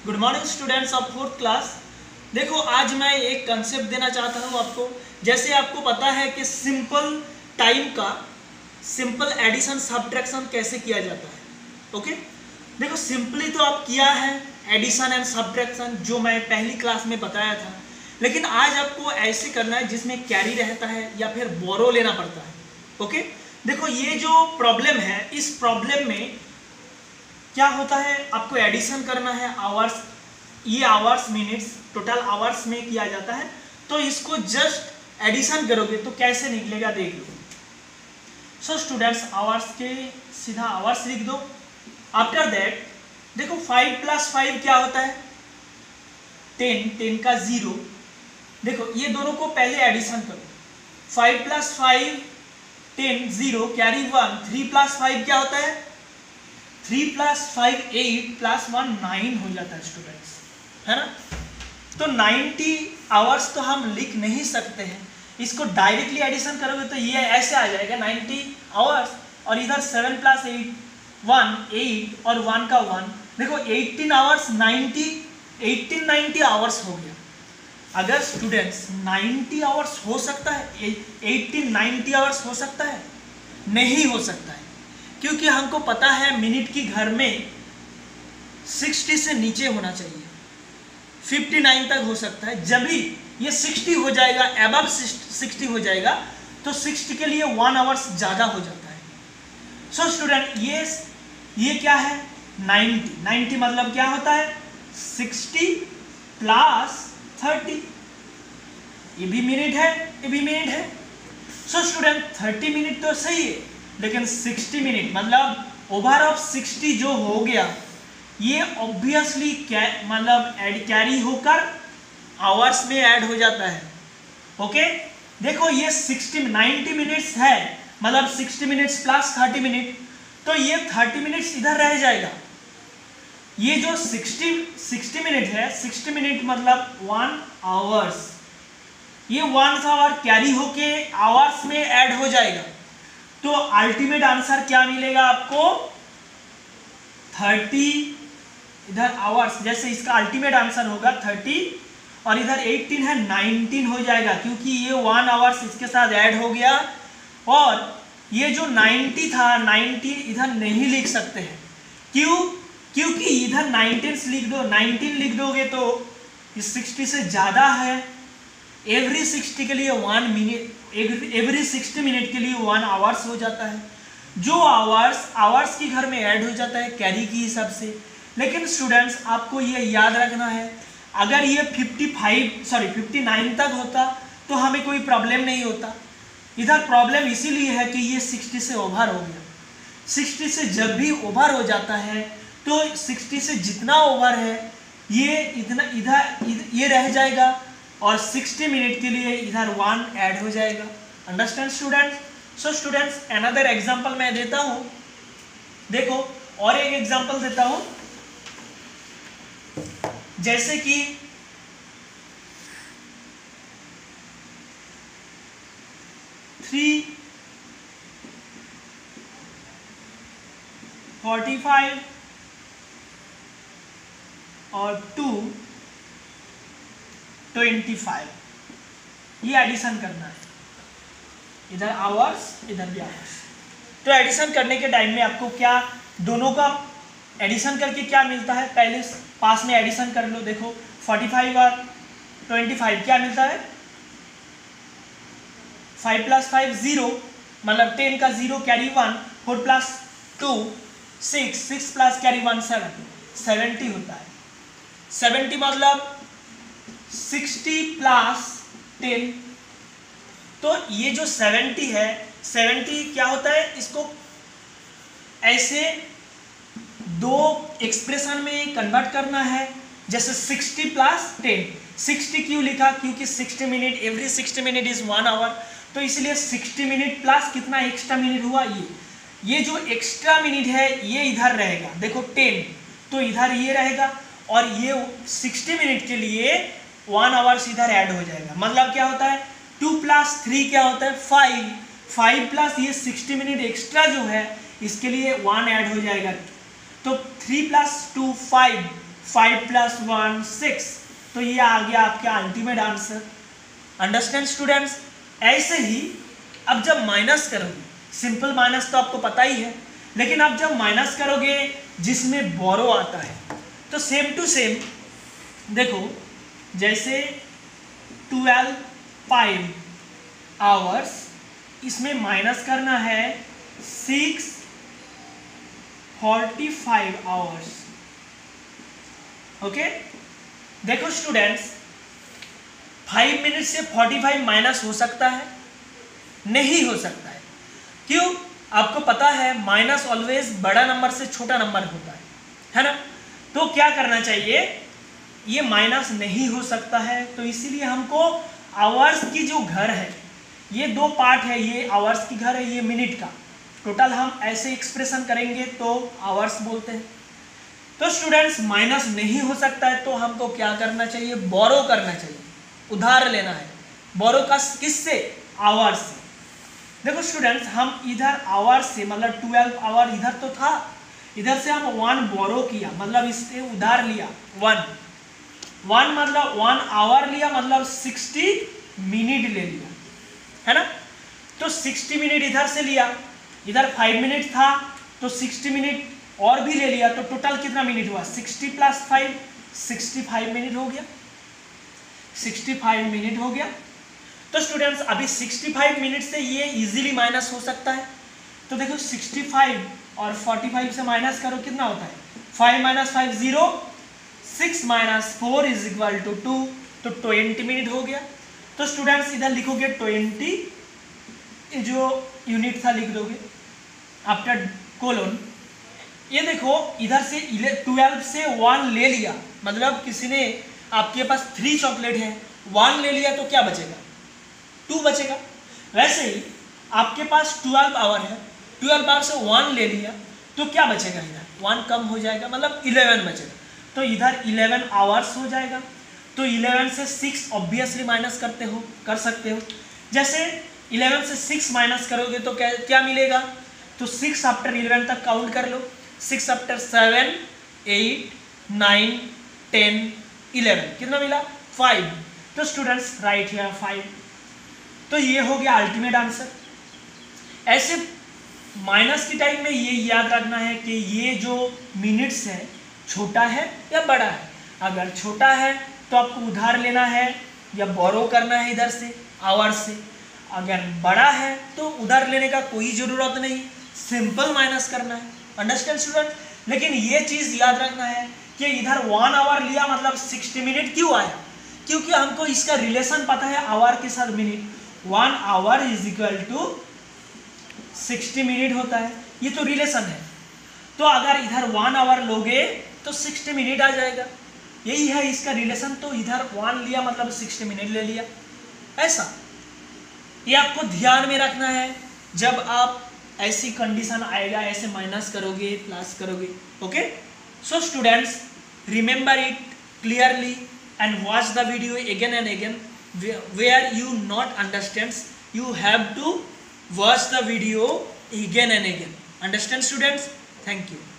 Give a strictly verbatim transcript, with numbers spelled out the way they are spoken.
Good morning students of fourth class. देखो आज मैं एक कंसेप्ट देना चाहता हूँ आपको। जैसे आपको पता है कि सिंपल टाइम का सिंपल एडिशन सब्ट्रैक्शन कैसे किया जाता है। ओके, देखो सिंपली तो आप किया है एडिशन एंड सब्ट्रैक्शन जो मैं पहली क्लास में बताया था, लेकिन आज आपको ऐसे करना है जिसमें कैरी रहता है या फिर बोरो लेना पड़ता है। ओके, देखो ये जो प्रॉब्लम है, इस प्रॉब्लम में क्या होता है, आपको एडिशन करना है आवर्स, ये आवर्स मिनट्स टोटल आवर्स में किया जाता है। तो इसको जस्ट एडिशन करोगे तो कैसे निकलेगा देख लो। सो स्टूडेंट्स आवर्स के सीधा आवर्स लिख दो। आफ्टर दैट देखो फाइव प्लस फाइव क्या होता है, टेन, टेन का जीरो। देखो ये दोनों को पहले एडिशन करो। Five plus five ten, zero, carry one. Three plus five क्या होता है, three plus five eight, plus one nine हो जाता है स्टूडेंट्स, है ना। तो नाइन्टी आवर्स तो हम लिख नहीं सकते हैं, इसको डायरेक्टली एडिशन करोगे तो ये ऐसे आ जाएगा नाइन्टी आवर्स, और इधर seven plus eight one, eight और वन का वन। देखो eighteen hours, ninety, eighteen ninety hours हो गया। अगर स्टूडेंट्स नाइन्टी आवर्स हो सकता है, एटीन नाइन्टी आवर्स हो सकता है, नहीं हो सकता है, क्योंकि हमको पता है मिनट की घर में साठ से नीचे होना चाहिए, उनसठ तक हो सकता है। जब भी ये साठ हो जाएगा, अबव साठ हो जाएगा, तो साठ के लिए वन आवर्स ज़्यादा हो जाता है। सो so, स्टूडेंट ये ये क्या है, नाइन्टी, नाइन्टी मतलब क्या होता है, साठ प्लस थर्टी, ये भी मिनट है, ये भी मिनट है। सो so, स्टूडेंट तीस मिनट तो सही है, लेकिन साठ मिनट मतलब ओवर ऑफ साठ जो हो गया, ये ऑब्वियसली क्या मतलब ऐड कैरी होकर आवर्स में ऐड हो जाता है। ओके, देखो ये साठ नब्बे मिनट्स है, मतलब साठ मिनट्स प्लस तीस मिनट, तो ये तीस मिनट्स इधर रह जाएगा। ये जो साठ साठ मिनट है, साठ मिनट मतलब वन आवर्स, ये वन आवर कैरी होके आवर्स में ऐड हो जाएगा। तो अल्टीमेट आंसर क्या मिलेगा आपको, तीस इधर आवर्स, जैसे इसका अल्टीमेट आंसर होगा तीस, और इधर अठारह है, उन्नीस हो जाएगा, क्योंकि ये वन आवर्स इसके साथ ऐड हो गया। और ये जो नब्बे था, नब्बे इधर नहीं लिख सकते हैं, क्यों, क्योंकि इधर उन्नीस लिख दो, उन्नीस लिख दोगे तो इस साठ से ज़्यादा है। एवरी साठ के लिए वन मिनट, एवरी साठ मिनट के लिए वन आवर्स हो जाता है, जो आवर्स आवर्स की घर में ऐड हो जाता है कैरी की हिसाब से। लेकिन स्टूडेंट्स आपको ये याद रखना है, अगर ये पचपन सॉरी उनसठ तक होता तो हमें कोई प्रॉब्लम नहीं होता। इधर प्रॉब्लम इसीलिए है कि ये साठ से ओवर हो गया। साठ से जब भी ओवर हो जाता है तो साठ से जितना ओवर है ये इतना इधर ये रह जाएगा, और साठ मिनट के लिए इधर वन ऐड हो जाएगा। Understand students. So students another example मैं देता हूं, देखो और एक एग्जांपल देता हूं, जैसे कि थ्री फोर्टी फाइव और टू ट्वेंटी फाइव, ये एडिशन करना है, इधर आवर्स इधर भी आवर्स। तो एडिशन करने के टाइम में आपको क्या, दोनों का एडिशन करके क्या मिलता है, पहले पास में एडिशन कर लो। देखो पैंतालीस और पच्चीस क्या मिलता है, फाइव प्लस फाइव जीरो, मतलब टेन का zero, carry one, four plus two six, six plus carry one seven, seventy होता है। सेवेंटी मतलब साठ प्लस टेन, तो ये जो सेवेंटी है, सेवेंटी क्या होता है, इसको ऐसे दो एक्सप्रेशन में कन्वर्ट करना है। जैसे साठ प्लस टेन, साठ क्यों लिखा, क्योंकि साठ मिनट, एवरी साठ मिनट इज वन आवर, तो इसलिए साठ मिनट प्लस कितना एक्स्ट्रा मिनट हुआ, ये ये जो एक्स्ट्रा मिनट है ये इधर रहेगा। देखो टेन तो इधर ये रहेगा, और ये साठ मिनट के लिए वन आवर्स इधर ऐड हो जाएगा। मतलब क्या होता है, टू प्लस थ्री क्या होता है, फाइव, फाइव प्लस ये साठ मिनट एक्स्ट्रा जो है इसके लिए वन ऐड हो जाएगा। तो three plus two five, five plus one six. तो ये आ गया आपका अल्टीमेट आंसर। Understand students? ऐसे ही अब जब माइनस करोगे, सिंपल माइनस तो आपको पता ही है, लेकिन अब जब माइनस करोगे जिसमें बोरो आता है, तो सेम टू सेम देखो, जैसे ट्वेल्व फाइव आवर्स, इसमें माइनस करना है six forty five hours. Okay, देखो स्टूडेंट्स, फाइव मिनट से फोर्टी फाइव माइनस हो सकता है? नहीं हो सकता है। क्यों? आपको पता है माइनस ऑलवेज बड़ा नंबर से छोटा नंबर होता है, है ना? तो क्या करना चाहिए, ये माइनस नहीं हो सकता है, तो इसीलिए हमको आवर्स की जो घर है, ये दो पार्ट है, ये आवर्स की घर है, ये मिनट का, टोटल हम ऐसे एक्सप्रेशन करेंगे तो आवर्स बोलते हैं। तो स्टूडेंट्स माइनस नहीं हो सकता है, तो हमको क्या करना चाहिए, बोरो करना चाहिए, उधार लेना है। बोरो का किससे? आवर्स से। देखो स्टूडेंट्स, हम इधर आवर्स से मतलब ट्वेल्व आवर इधर तो था, इधर से हम वन बोरो किया, मतलब इससे उधार लिया वन वन मतलब वन आवर लिया, मतलब सिक्सटी मिनट ले लिया, है ना? तो सिक्सटी मिनट इधर से लिया, इधर फाइव मिनट था तो सिक्सटी मिनट और भी ले लिया, तो टोटल कितना मिनट हुआ, sixty plus five, sixty five minute हो गया, सिक्सटी फाइव मिनट हो गया। तो स्टूडेंट्स अभी सिक्सटी फाइव मिनट से ये इजीली माइनस हो सकता है। तो देखो सिक्सटी फाइव और फोर्टी फाइव से माइनस करो, कितना होता है, five minus five zero, six minus four is equal to two, तो ट्वेंटी मिनट हो गया। तो स्टूडेंट्स इधर लिखोगे ट्वेंटी, जो यूनिट था लिख दोगे आफ्टर कोलोन। ये देखो इधर से ट्वेल्व से वन ले लिया, मतलब किसी ने आपके पास थ्री चॉकलेट है, वन ले लिया तो क्या बचेगा, टू बचेगा। वैसे ही आपके पास ट्वेल्व आवर है, ट्वेल्व आवर से वन ले लिया तो क्या बचेगा, इधर वन कम हो जाएगा, मतलब इलेवन बचेगा, तो इधर इलेवन आवर्स हो जाएगा। तो इलेवन से सिक्स ऑब्वियसली माइनस करते हो कर सकते हो। जैसे इलेवन से सिक्स माइनस करोगे तो क्या क्या मिलेगा, तो सिक्स आफ्टर इलेवन तक काउंट कर लो, six after seven, eight, nine, ten, eleven, कितना मिला, फाइव। तो स्टूडेंट्स राइट हियर फाइव। तो ये हो गया अल्टीमेट आंसर। ऐसे माइनस की टाइम में ये याद रखना है कि ये जो मिनट्स है छोटा है या बड़ा है। अगर छोटा है तो आपको उधार लेना है या बोरो करना है इधर से आवर से। अगर बड़ा है तो उधार लेने का कोई ज़रूरत नहीं, सिंपल माइनस करना है। Understand student? लेकिन ये चीज़ याद रखना है कि इधर वन आवर लिया मतलब सिक्सटी मिनट क्यों आया, क्योंकि हमको इसका रिलेशन पता है आवर के साथ minute. One hour is equal to sixty minute होता है, ये तो रिलेशन है। तो अगर इधर वन आवर लोगे तो सिक्सटी मिनट आ जाएगा, यही है इसका रिलेशन। तो इधर वन लिया मतलब सिक्सटी मिनट ले लिया, ऐसा ये आपको ध्यान में रखना है जब आप ऐसी कंडीशन आएगा, ऐसे माइनस करोगे प्लस करोगे। Okay, so students remember it clearly and watch the video again and again. Where you not understands, you have to watch the video again and again. Understand students? Thank you.